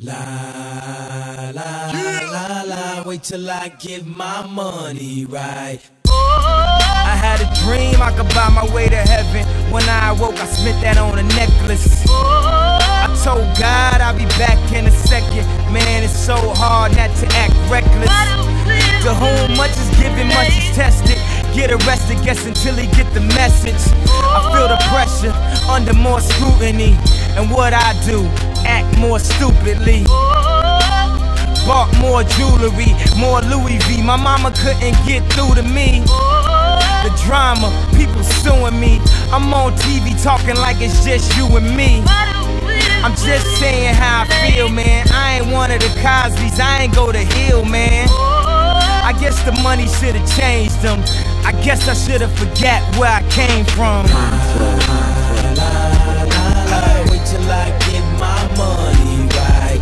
La la la la, wait till I get my money right. I had a dream I could buy my way to heaven. When I awoke, I spent that on a necklace. I told God I'll be back in a second. Man, it's so hard not to act reckless. To whom much is given, much is tested. Get arrested, guess until he get the message. I feel the pressure, under more scrutiny. And what I do, act more stupidly. Bought more jewelry, more Louis V. My mama couldn't get through to me. The drama, people suing me. I'm on TV talking like it's just you and me. I'm just saying how I feel, man. I ain't one of the Cosbys, I ain't go to Hill, man. I guess the money should've changed them. I guess I should've forgot where I came from. Wait till I get my money right.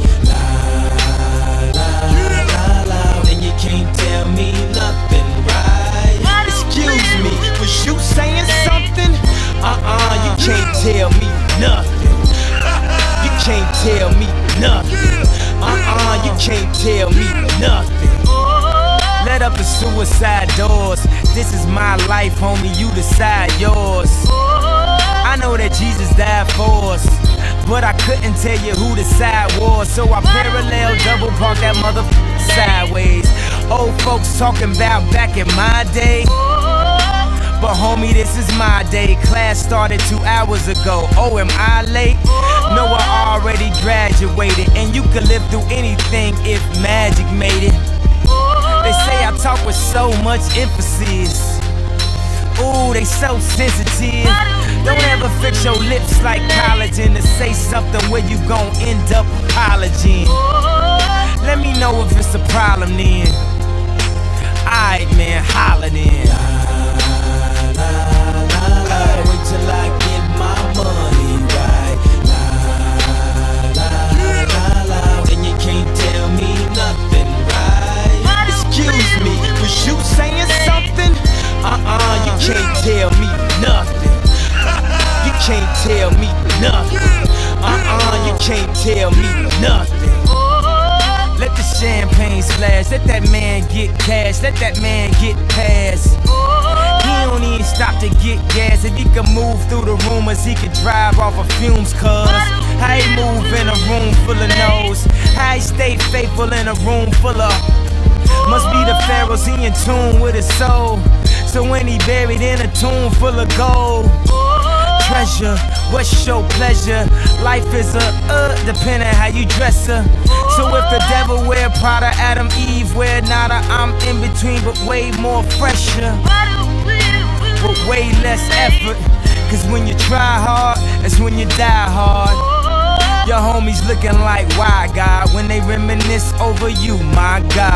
And you can't tell me nothing, right? Excuse me, was you saying something? You can't tell me nothing. You can't tell me nothing. You can't tell me nothing. Let up the suicide doors. This is my life, homie, you decide yours. I know that Jesus died for us, but I couldn't tell you who the side was. So I parallel double park that motherfucker sideways. Old folks talking about back in my day, but homie, this is my day. Class started 2 hours ago. Oh, am I late? No, I already graduated. And you could live through anything if magic made it. They say I talk with so much emphasis. Ooh, they so sensitive. Don't ever fix your lips like collagen to say something where you gon' end up apologizing. Let me know if it's a problem then. Alright, man, holla then. Wait till I get my money right. And you can't tell me nothing, right? Excuse me, was you saying something? You can't tell me nothing. You can't tell me nothing. You can't tell me nothing. Let the champagne splash, let that man get cash, let that man get past. He don't even stop to get gas. If he could move through the rumors, he could drive off of fumes, cuz how he move in a room full of no's, how he stay faithful in a room full of. Must be the pharaohs, he in tune with his soul. So when he buried in a tomb full of gold. Treasure, what's your pleasure? Life is depending how you dress her. So if the devil wear Prada, Adam, Eve wear nada, I'm in between but way more fresher, but way less effort. Cause when you try hard, that's when you die hard. Your homies looking like, why God? When they reminisce over you, my God.